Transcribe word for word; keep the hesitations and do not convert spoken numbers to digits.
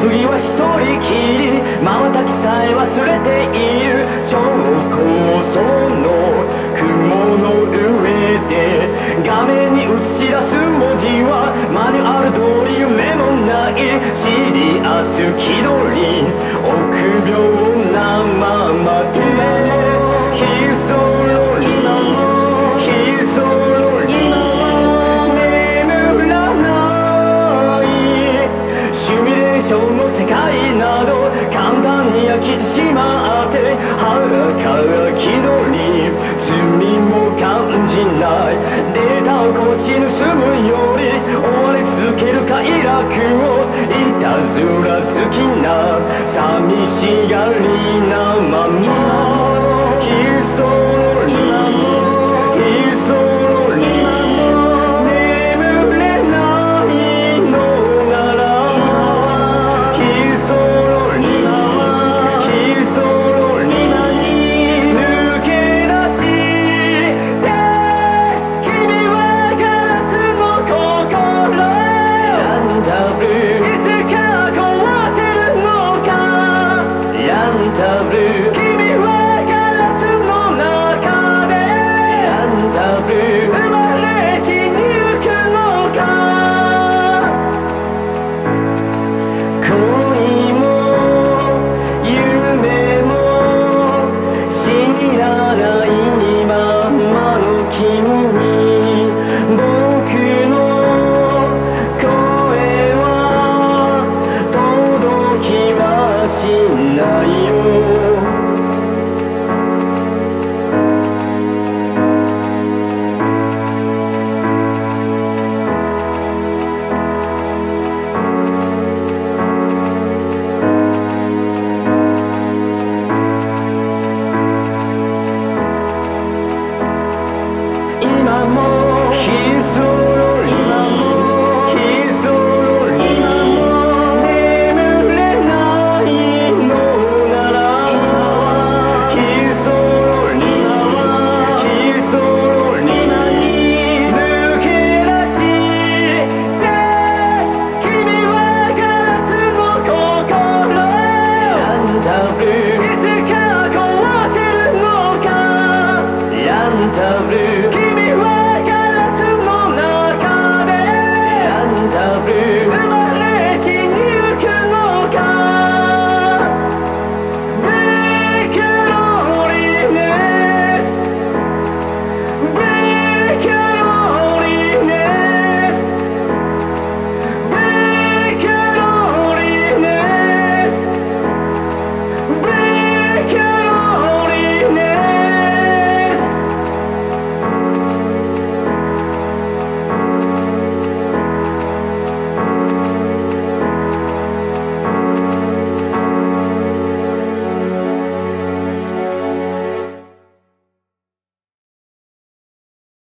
次は一人きり瞬きさえ忘れている超高層の雲の上で画面に映し出す文字はマニュアル通り夢のないシリアス気取り臆病なままでひそろりひそろり眠らないシミュレーションの世界など簡単に飽きてしまって腹から気取り罪も感じないデータを更新盗むより追われ続ける快楽をいたずら好きな寂しがりなままひそろりひそろり眠れないのならひそろりひそろり抜け出して君はガラスの心ヤンダブルいつか壊せるのかヤンダブル